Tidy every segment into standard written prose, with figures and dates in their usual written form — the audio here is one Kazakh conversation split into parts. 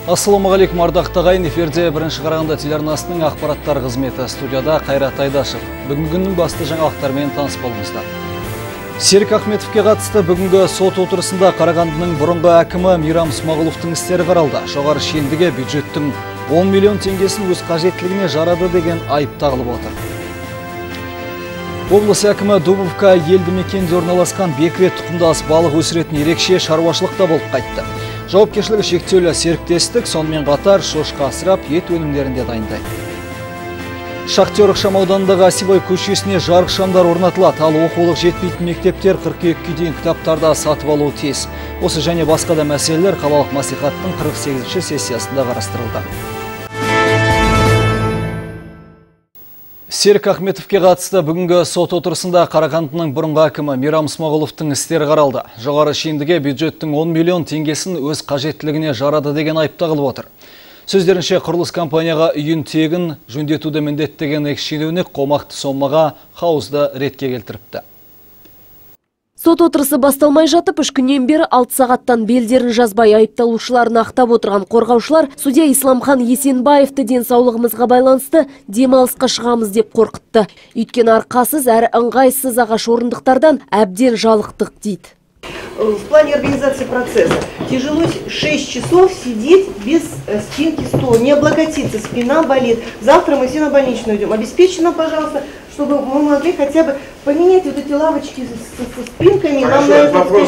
Ассалаумағалейкум ардақты ағайын, эфирде бірінші Қарағанды телеарнасының ақпараттар қызметі, студияда Қайрат Айдашев. Бүгінгі күннің басты жаңалықтармен таныс болыңыздар. Серік Ахметовке қатысты бүгінгі сот отырысында Қарағандының бұрынғы әкімі Мейрам Смағұловтың істері қаралды. Жоғары шендіге бюджеттің 10 миллион теңгесін өз қажеттілігіне жарады деген айып тағылып отыр. Облыс әкімі Дубовка елді мекенде орналасқан бекіре тұқымдас балық өсіретін ерекше шаруашылықта болып қайтты. Жауапкершілігі шектеулі серіктестік сонымен қатар шошқа асырап, ет өнімдерінде дайындайды. Шахтер ықшамауданындағы Осевой көшесіне жарық шамдар орнатылады, ал оқулық жетпейтін мектептер қыркүйекке дейін кітаптарда сатып алуы тиіс. Осы және басқа да мәселелер қалалық мәслихаттың 48-ші сессиясында қарастырылды. Серік Ахметовке қатысты бүгінгі сот отырысында Қарағандының бұрынғы әкімі Мейрам Смағұловтың істері қаралды. Жоғары шендіге бюджеттің 10 миллион теңгесін өз қажеттілігіне жарады деген айып тағылып отыр. Сөздерінше, құрылыс компанияға үйін тегін жөндетуді міндеттеген экс-шенеунік қомақты сомаға хауызды ретке келтіріпті. Сот отырысы басталмай жатып, 3 күннен бері 6 сағаттан белдерін жазбай айыпталушыларын ақтап отырған қорғаушылар судья Исламхан Есенбаевты денсаулығымызға байланысты демалысқа шығамыз деп қорқытты. Өйткені арқасыз әрі ыңғайсыз ағаш орындықтардан әбден жалықтық дейді. В плане организации процесса тяжело 6 часов сидеть без спинки стула, не облокотиться, спина болит. Завтра мы все на больничную идем. Обеспечьте нам, пожалуйста, чтобы мы могли хотя бы поменять вот эти лавочки со спинками. Хорошо, этот вопрос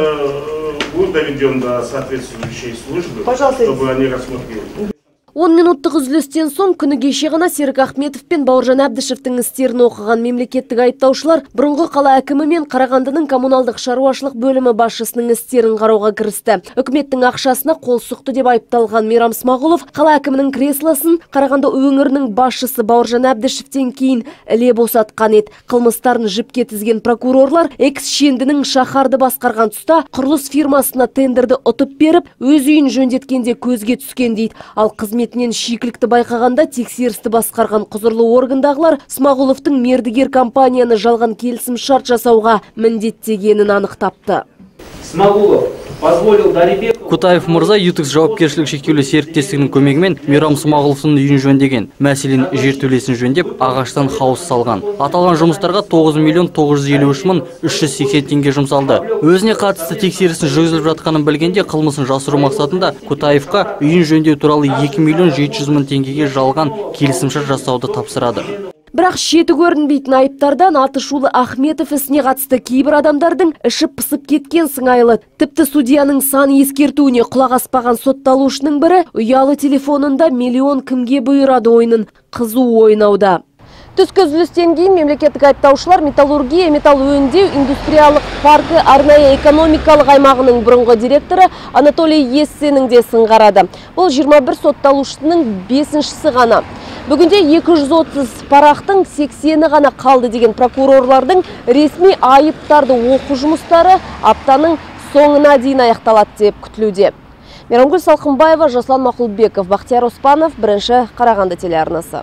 будет доведен до соответствующей службы, пожалуйста, чтобы они рассмотрели. 10 минуттық үзілістен соң күні кеше ғана Серік Ахметов пен Бауыржан Әбдішевтің істерін оқыған мемлекеттік айыптаушылар бұрынғы қала әкімі мен Қарағандының коммуналдық шаруашылық бөлімі басшысының істерін қарауға кірісті. Үкіметтің ақшасына қол сұқты деп айыпталған Мейрам Смағұлов қала әкімінің креслосын Қарағанды өңірінің басшысы Бауыржан Әбдішевтен кейін іле босатқан еді. Қылмыстарын жіпке тізген прокурорлар экс-шендінің шаһарды басқарған тұста құрылыс фирмасына тендерді ұтып беріп, өз үйін жөндеткенде көзге түскен дейді. Ал қызметінен шикілікті байқағанда тексерісті басқарған құзырлы органдағылар Смағұловтың мердігер компанияны жалған келісім шарт жасауға міндеттегенін анықтапты. Смағұлов позволил Дарибекову. Кутаев мырза ЮТЭКС жауапкершілік шектеулі серіктестігінің көмегімен Мейрам Смағұловтың үйін жөндеген. Мәселен, жер төлесін жөндеп, ағаштан хауыз салған. Аталған жұмыстарға 9 миллион 953 мың 380 теңге жұмсалды. Өзіне қатысты тексерісін жүргізіліп жатқанын білгенде қылмысын жасыру мақсатында Кутаевқа үйін жөндеу туралы 2 миллион 700 мың теңгеге жалған келісімшарт жасауды тапсырады. Бірақ шеті көрінбейтін айыптардан Атышулы Ахметов ісіне қатысты кейбір адамдардың іші пысып кеткен сыңайлы. Тіпті судьяның сан ескертуіне құлақ аспаған сотталушының бірі ұялы телефонында миллион кімге бұйырады ойынын қызу ойнауда. Түскі үзілістен кейін мемлекеттік айыптаушылар металлургия, металл өңдеу, индустриялық паркі арнайы экономикалық аймағының бұрынғы директоры Анатолий Ессенің де сыңғарады. Бұл 21 сотталушының 5-шісі ғана. Бүгінде 230 парақтың 80-і ғана қалды деген прокурорлардың ресми айыптарды оқу жұмыстары аптаның соңына дейін аяқталады деп күтілуде. Мейрамгүл Салқынбаева, Жаслан Мақұлбеков, Бақтияр Оспанов, бірінші Қарағанды телеарнасы.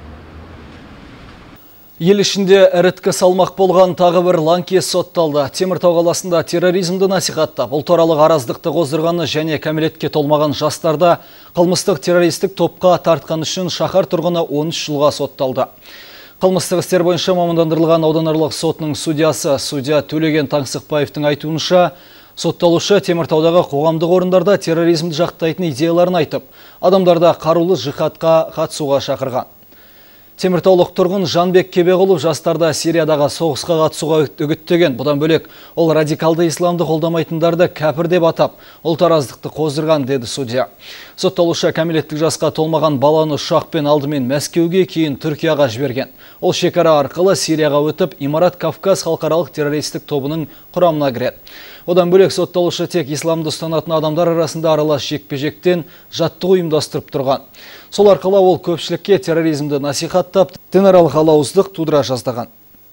Ел ішінде іріткі салмақ болған тағы бір лаңкес сотталды. Теміртау қаласында терроризмді насихаттап, ұлтаралық араздықты қоздырғаны және кәмелетке толмаған жастарда қылмыстық террористік топқа тартқан үшін шаһар тұрғыны 13 жылға сотталды. Қылмыстық істер бойынша мамандандырылған ауданаралық сотының судья Төлеген Таңсықбаевтың айтуынша, сотталушы Теміртаудағы қоғамдық орындарда терроризмді жақтайтын идеяларын айтып, адамдарда қарулы жихадқа қатысуға шақырған. Теміртаулық тұрғын Жанбек Кебеғұлов жастарда Сириядағы соғысқа қатысуға үгіттеген. Бұдан бөлек, ол радикалды исламды қолдамайтындарды кәпір деп атап, ұлтараздықты қоздырған, деді судья. Сотталушы кәмелеттік жасқа толмаған баланы ұшақпен алдымен Мәскеуге, кейін Түркияға жіберген. Ол шекара арқылы Сирияға өтіп, Имарат Кавказ халықаралық террористік тобының құрамына кіреді. Одан бөлек сотталушы тек исламды ұстанатын адамдар арасында аралас жекпе-жектен жаттығу ұйымдастырып тұрған. Сол арқылы ол көпшілікке терроризмді насихаттап, дінаралық алауыздық тудыра жаздаған.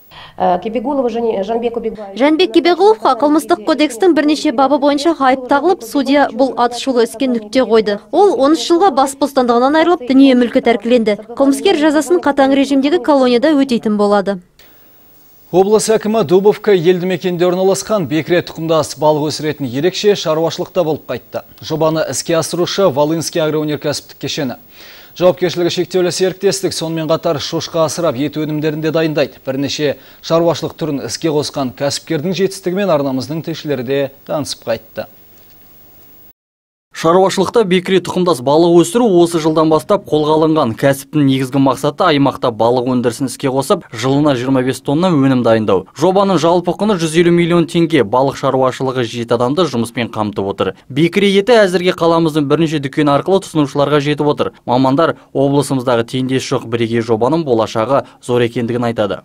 Жанбек Кебеғұловқа қылмыстық кодекстің бірнеше бабы бойынша айып тағылып, судья бұл атышулы іске нүкте қойды. Ол 13 жылға бас бостандығынан айырылып, дүние мүлкі тәркіленді. Қылмыскер жазасын қатаң режимдегі колонияда өтейтін болады. Облыс әкімі Дубовка елді мекенде орналасқан бекіре тұқымдас балық өсіретін ерекше шаруашылықта болып қайтты. Жобаны іске асырушы Волынский агроөнеркәсіптік кешені. Жауапкершілігі шектеулі серіктестік сонымен қатар шошқа асырап ет өнімдерінде дайындайды. Бірнеше шаруашылық түрін іске қосқан кәсіпкердің жетістігімен арнамыздың тілшілері де танысып қайтты. Шаруашылықта бекіре тұқымдас балық өсіру осы жылдан бастап қолға алынған. Кәсіптің негізгі мақсаты аймақта балық өндірісін іске қосып, жылына 25 тонна өнім дайындау. Жобаның жалпы құны 150 миллион теңге. Балық шаруашылығы 7 адамды жұмыспен қамтып отыр. Бекіре еті әзірге қаламыздың бірнеше дүкен арқылы тұтынушыларға жетіп отыр. Мамандар облысымыздағы теңдесі жоқ бірегей жобаның болашағы зор екендігін айтады.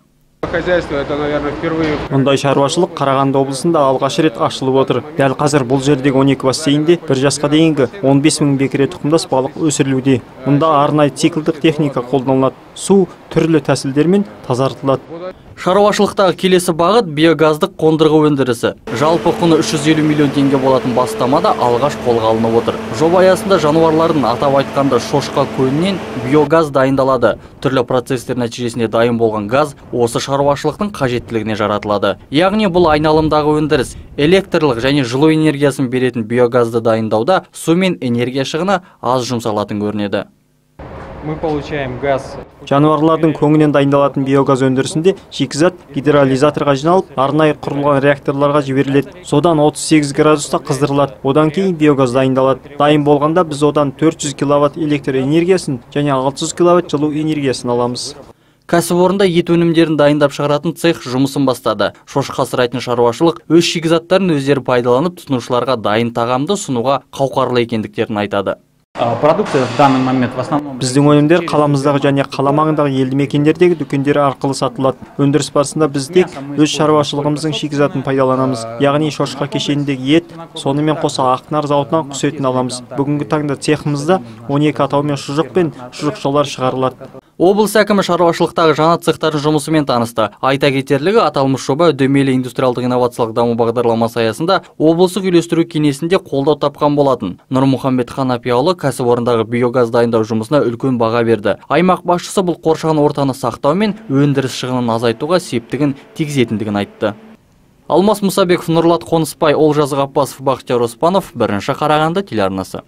Мұндай шаруашылық Қарағанды облысында алғаш рет ашылып отыр. Дәл қазір бұл жердегі 12 бассейнде 1 жасқа дейінгі 15 мың бекіре тұқымдас балық өсірілуде. Мұнда арнайы циклдік техника қолданылады. Су түрлі тәсілдермен тазартылады. Шаруашылықтағы келесі бағыт биогаздық қондырғы өндірісі. Жалпы құны 350 миллион теңге болатын бастамада алғаш қолға алынып отыр. Жоба аясында жануарлардың атап айтқанда шошқа көңінен биогаз дайындалады. Түрлі процестер нәтижесінде дайын болған газ осы шаруашылықтың қажеттілігіне жаратылады. Яғни бұл айналымдағы өндіріс. Электрлік және жылу энергиясын беретін биогазды дайындауда су мен энергия шығыны аз жұмсалатын көрінеді. Мы получаем газ. Жануарлардың көңінен дайындалатын биогаз өндірісінде шикізат гидролизаторға жиналып, арнайы құрылған реакторларға жіберіледі. Содан 38 градуста қыздырылады. Одан кейін биогаз дайындалады. Дайын болғанда біз одан 400 киловатт электр энергиясын және 600 киловатт жылу энергиясын аламыз. Кәсіпорында ет өнімдерін дайындап шығаратын цех жұмысын бастады. Шошқа асырайтын шаруашылық өз шикізаттарын өздері пайдаланып, тұтынушыларға дайын тағамды ұсынуға қауқарлы екендіктерін айтады. Продукция в данный момент в основном... Біздің өнімдер қаламыздағы және қаламағындағы елді мекендердегі дүкендері арқылы сатылады. Өндіріс барысында біз тек өз шаруашылығымыздың шикізатын пайдаланамыз. Яғни шошқа кешеніндегі ет, сонымен қоса Ақнар зауытынан құс етін аламыз. Бүгінгі таңда цехымызда 12 атаумен шұжық пен шұжықшалар шығарылады. Облыс әкімі шаруашылықтағы жаңа цехтардың жұмысымен танысты. Айта кетерлігі, аталмыш жоба үдемелі индустриалдық инновациялық даму бағдарламасы аясында облыстық үйлестіру кеңесінде қолдау тапқан болатын. Нұрмұхамбет Ханапияұлы кәсіпорындағы биогаз дайындау жұмысына үлкен баға берді. Аймақ басшысы бұл қоршаған ортаны сақтау мен өндіріс шығынын азайтуға септігін тигізетіндігін айтты. Алмас Мұсабеков, Нұрлат Қоныспай, Олжас Ғаппасов, Бақтияр Оспанов, Бірінші Қарағанды телеарнасы.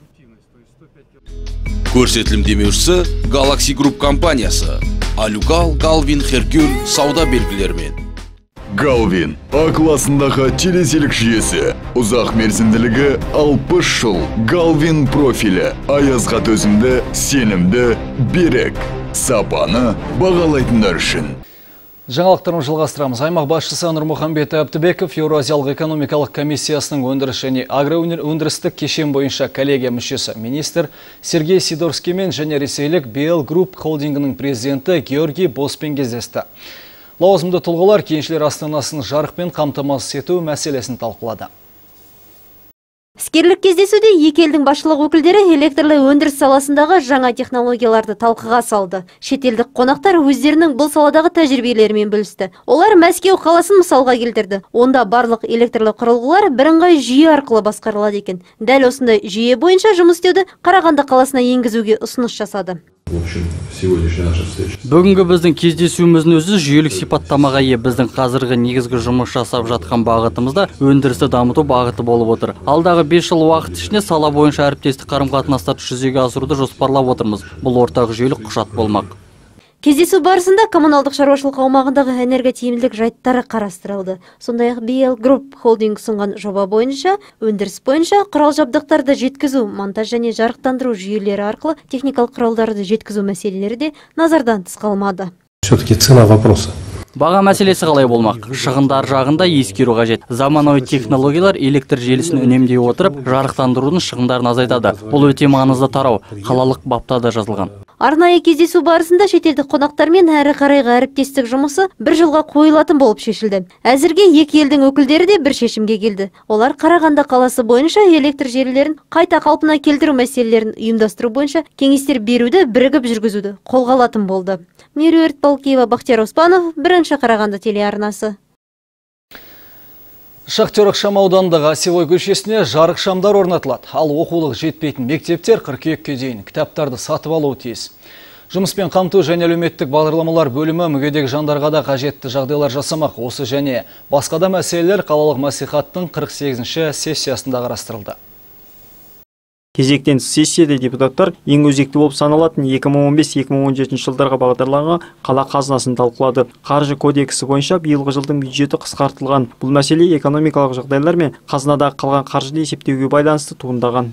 Көрсетілім демеушісі Galaxy Group компаниясы. Алюгал, Галвин, Херкюль сауда белгілерімен. Галвин А класындағы телеселік жүйесі. Ұзақ мерзімділігі 60 жыл. Галвин профилі. Аязға төзімді, сенімді, берік. Сапаны бағалайтындар үшін. Жаңалықтарын жалғастырамыз. Аймақ басшысы Нұрмұхамбет Әбдібеков Еуразиялық экономикалық комиссиясының өндіріс және агроөндірістік кешен бойынша коллегия мүшесі министр Сергей Сидорскиймен және ресейлік BL Group холдингінің президенті Георгий Боспен кездесті. Лауазымды тұлғалар кеншілер астанасын жарықпен қамтамасыз ету мәселесін талқылады. Іскерлік кездесуде екі елдің басшылық өкілдері электрлі өндіріс саласындағы жаңа технологияларды талқыға салды. Шетелдік қонақтар өздерінің бұл саладағы тәжірибелерімен бөлісті. Олар Мәскеу қаласын мысалға келтірді. Онда барлық электрлі құрылғылар бірыңғай жүйе арқылы басқарылады екен. Дәл осындай жүйе бойынша жұмыс істеуді Қарағанды қаласына енгізуге ұсыныс жасады. Бүгінгі біздің кездесуіміздің өзі жүйелік сипаттамаға ие. Біздің қазіргі негізгі жұмыс жасап жатқан бағытымызда өндірісті дамыту бағыты болып отыр. Алдағы 5 жыл уақыт ішінде сала бойынша әріптестік қарым-қатынастарды жүзеге асыруды жоспарлап отырмыз. Бұл ортақ жүйелік құжат болмақ. Кездесу барысында коммуналдық шаруашылық аумағындағы энерготиімділік жайттары қарастырылды. Сондай-ақ BL Group холдинг ұсынған жоба бойынша, өндіріс бойынша құрал жабдықтарды жеткізу, монтаж және жарықтандыру жүйелері арқылы техникалық құралдарды жеткізу мәселелері де назардан тыс қалмады. Все-таки цена вопроса. Баға мәселесі қалай болмақ? Шығындар жағында ескеру қажет. Заманауи технологиялар электр желісін үнемдей отырып, жарықтандырудың шығындарын азайтады. Бұл өте маңызды тарау. Қалалық бапта да жазылған. Арнайы кездесу барысында шетелдік қонақтармен әрі қарайғы әріптестік жұмысы бір жылға қойылатын болып шешілді. Әзірге екі елдің өкілдері де бір шешімге келді. Олар Қарағанды қаласы бойынша электр желілерін қайта қалпына келтіру мәселелерін ұйымдастыру бойынша кеңестер беруді бірігіп жүргізуді қолға алатын болды. Меруерт Балкиева, Бақтияр Оспанов, Бірінші Қарағанды телеарнасы. Шахтер ықшамаудандағы Осевой көшесіне жарық шамдар орнатылады. Ал оқулық жетпейтін мектептер қыркүйекке дейін кітаптарды сатып алуы тиіс. Жұмыспен қамту және әлеуметтік бағдарламалар бөлімі мүгедек жандарға да қажетті жағдайлар жасамақ. Осы және басқа да мәселелер қалалық мәслихаттың 48-ші сессиясында қарастырылды. Кезектен сессияда депутаттар ең өзекті болып саналатын 2015-2017 жылдарға бағдарланған қала қазынасын талқылады. Қаржы кодексі бойынша биылғы жылдың бюджеті қысқартылған. Бұл мәселе экономикалық жағдайлар мен қазынадағы қалған қаржыны есептеуге байланысты туындаған.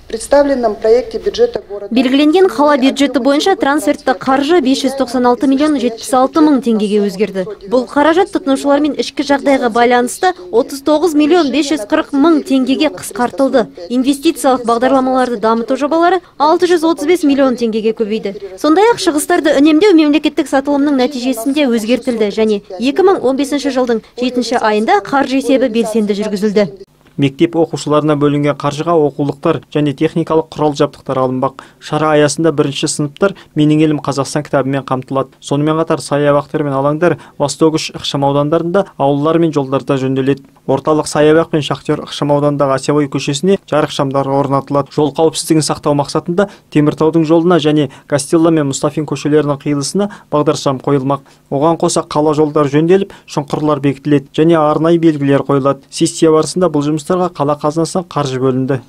Белгіленген қала бюджеті бойынша трансфертті қаржы 596 миллион 76 мың теңгеге өзгерді. Бұл қаражат тұтынушылар мен ішкі жағдайға байланысты 39 миллион 540 мың теңгеге қысқартылды. Инвестициялық бағдарламаларды дамыту жобалары 635 миллион теңгеге көбейді. Сондай-ақ шығыстарды үнемдеу мемлекеттік сатылымның нәтижесінде өзгертілді және 2015 жылдың 7 айында қаржы есебі белсенді жүргізілді. Мектеп оқушыларына бөлінген қаржыға оқулықтар және техникалық құрал жабдықтар алынбақ. Шара аясында бірінші сыныптар Менің елім Қазақстан кітабымен қамтылады. Сонымен қатар саябақтар мен алаңдар Восток-3 ықшамаудандарында аулалар мен жолдарда жөнделеді. Орталық саябақ пен Шахтер ықшамаудандағы Осевой көшесіне жарық шамдары орнатылады. Жол қауіпсіздігін сақтау мақсатында Теміртаудың жолына және Кастелла мен Мұстафин көшелерінің қиылысына бағдаршам қойылмақ. Оған қоса қала жолдар жөнделіп, шұңқырлар бекітіледі және арнайы белгілер қойылады. Сессия барысында бұл жұмыстарға қала қазынасынан қаржы бөлінді.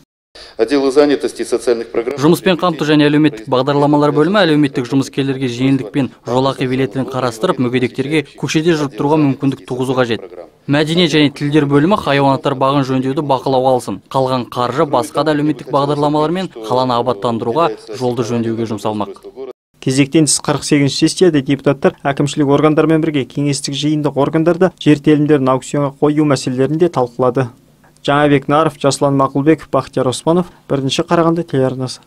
Жұмыспен қамту және әлеуметтік бағдарламалар бөлімі әлеуметтік жұмыскерлерге жеңілдікпен жолақы билетін қарастырып, мүгедектерге көшеде жүріп тұруға мүмкіндік туғызу қажет. Мәдениет және тілдер бөлімі хайуанаттар бағын жөндеуді бақылауға алсын. Қалған қаржы басқа да әлеуметтік бағдарламалар мен қаланы абаттандыруға, жолды жөндеуге жұмсалмақ. Кезектен тыс 48 сессияда депутаттар әкімшілік органдармен бірге кеңестік жиындық органдарда жер телімдерін аукционға қою мәселелерін де талқылады. Жаңабек Наров, Жаслан Мақұлбеков, Бақтияр Османов, бірінші Қарағанды телеарнасы.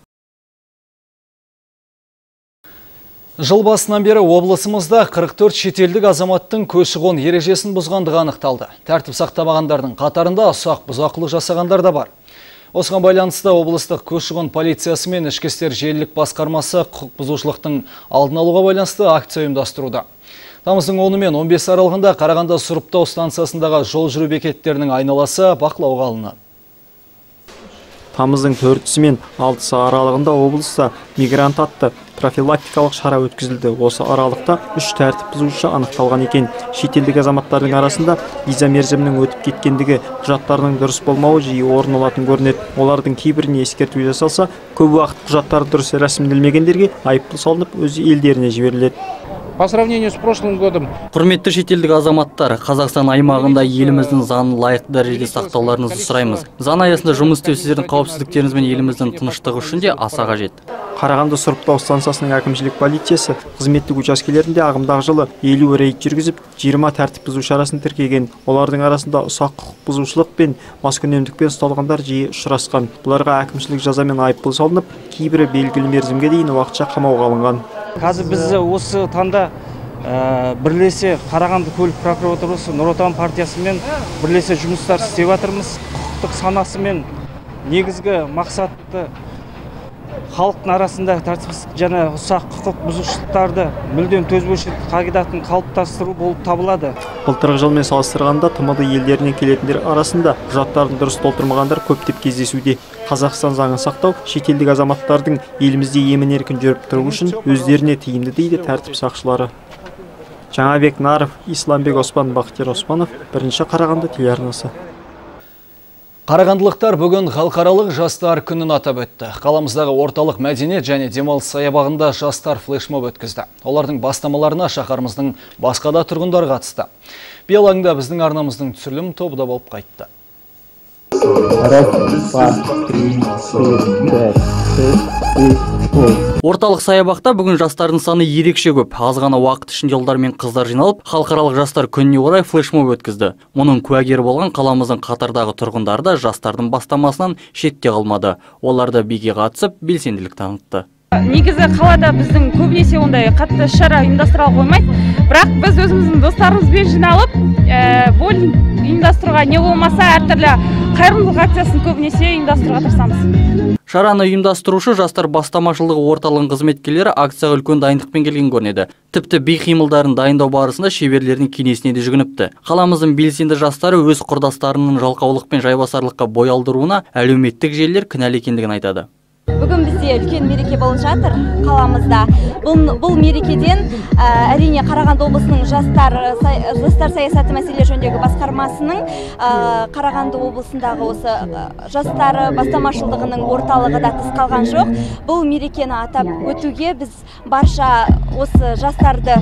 Жыл басынан бері облысымызда 44 шетелдік азаматтың көші-қон ережесін бұзғандығы анықталды. Тәртіп сақтамағандардың қатарында ұсақ бұзақылық жасағандар да бар. Осыған байланысты облыстық көші-қон полициясы мен ішкі істер желілік басқармасы құқық бұзушылықтың алдын алуға байланысты акция ұйымдастыруда. Тамыздың 10 мен 15 аралығында Қарағанды сұрыптау станциясындағы жол жүру бекеттерінің айналасы бақылауға алынады. Тамыздың 4 мен 6 аралығында облыста мигрант атты профилактикалық шара өткізілді. Осы аралықта 3 тәртіп бұзушы анықталған екен. Шетелдік азаматтардың арасында виза мерзімінің өтіп кеткендігі, құжаттарының дұрыс болмауы жиі орын алатын көрінеді. Олардың кейбіріне ескерту жасалса, көп уақыт құжаттары дұрыс рәсімделмегендерге айыппұл салынып, өз елдеріне жіберіледі. По сравнению с прошлым годом. Құрметті шетелдік азаматтар, Қазақстан аймағында еліміздің заңын лайықты дәрежеде сақтауларыңызды сұраймыз. Заң аясында жұмыс істеу сіздердің қауіпсіздіктеріңіз бен еліміздің тыныштығы үшін де аса қажет. Қарағанды сұрыптау станциясының әкімшілік полициясы қызметтік учаскелерінде ағымдағы жылы 50 рейд жүргізіп, 20 тәртіп бұзу шарасын тіркеген. Олардың арасында ұсақ құқық бұзушылық пен маскүнемдікпен ұсталғандар жиі ұшырасқан. Бұларға әкімшілік жазамен айыппұл салынып, кейбірі белгілі мерзімге дейін уақытша қамауға алынған. Қазір біз осы таңда бірлесе Қарағанды көлік прокуратурасы, Нұр Отан партиясымен бірлесе жұмыстар істеп жатырмыз. Құқықтық санасы мен негізгі мақсатты халықтың арасында тәртіпсіздік және ұсақ құқық бұзушылықтарды мүлдем төзбеушілік қағидатын қалыптастыру болып табылады. Былтырғы жылмен салыстырғанда тмд елдерінен келетіндер арасында құжаттарын дұрыс толтырмағандар көптеп кездесуде. Қазақстан заңын сақтау шетелдік азаматтардың елімізде емін-еркін жүріп тұру үшін өздеріне тиімді дейді тәртіп сақшылары. Жаңабек Наров, Исламбек Оспан, Бақтияр Османов, бірінші Қарағанды телеарнасы. Қарағандылықтар бүгін халықаралық жастар күнін атап өтті. Қаламыздағы орталық мәдениет және демалыс саябағында жастар флешмоб өткізді. Олардың бастамаларына шаһарымыздың басқа да тұрғындар қатысты. Биылаңда біздің арнамыздың түсірілім тобы да болып қайтты. Орталық саябақта бүгін жастардың саны ерекше көп. Аз ғана уақыт ішінде ұлдар мен қыздар жиналып, халықаралық жастар күніне орай флешмоб өткізді. Мұның куәгері болған қаламыздың қатардағы тұрғындары да жастардың бастамасынан шетте қалмады. Олар да биге қатысып, белсенділік танытты. Негізі қалада біздің көбінесе ондай қатты шара ұйымдастыра қоймайды. Бірақ біз өзіміздің достарымызбен жиналып, боулинг ұйымдастыруға не болмаса әртүрлі қайырымдылық акциясын көбінесе ұйымдастыруға тырысамыз. Шараны ұйымдастырушы жастар бастамашылығы орталығының қызметкерлері акцияға үлкен дайындықпен келген көрінеді. Тіпті би қимылдарын дайындау барысында шеберлердің кеңесіне де жүгініпті. Қаламыздың белсенді жастары өз құрдастарының жалқаулық пен жайбасарлыққа бой алдыруына әлеуметтік желілер кінәлі екендігін айтады. Бүгін бізде үлкен мереке болып жатыр қаламызда. Бұл мерекеден әрине Қарағанды облысының жастар саясаты мәселелері жөніндегі басқармасының Қарағанды облысындағы осы жастары бастамашылдығының орталығы да тыс қалған жоқ. Бұл мерекені атап өтуге біз барша осы жастарды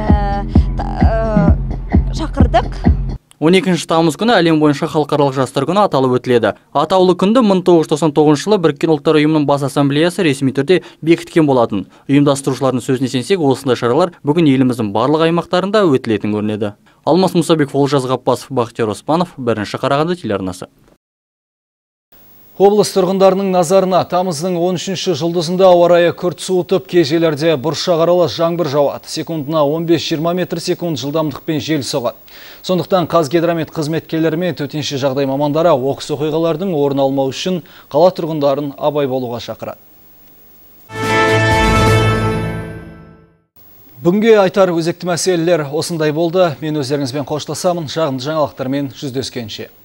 шақырдық. 12 тамыз күні әлем бойынша халықаралық жастар күні аталып өтіледі. Атаулы күнді 1999 жылы Біріккен ұлттар ұйымының бас ассамблеясы ресми түрде бекіткен болатын. Ұйымдастырушылардың сөзіне сенсек, осындай шаралар бүгін еліміздің барлық аймақтарында өтілетін көрінеді. Алмас Мұсабеков, Олжас Ғаппасов, Бақтияр Оспанов, Бірінші Қарағанды телеарнасы. Облыс тұрғындарының назарына тамыздың 13-ші жұлдызында ауа райы күрт суытып, кей жерлерде бұршақ аралас жаңбыр жауады. Секундына 15-20 метр секунд жылдамдықпен жел соғады. Сондықтан Қазгидромет қызметкерлері мен төтенше жағдай мамандары оқыс оқиғалардың орын алмау үшін қала тұрғындарын абай болуға шақырады. Бүгінге айтар өзекті мәселелер осындай болды. Мен өздеріңізбен қоштасамын. Жағымды жаңалықтармен жүздескенше.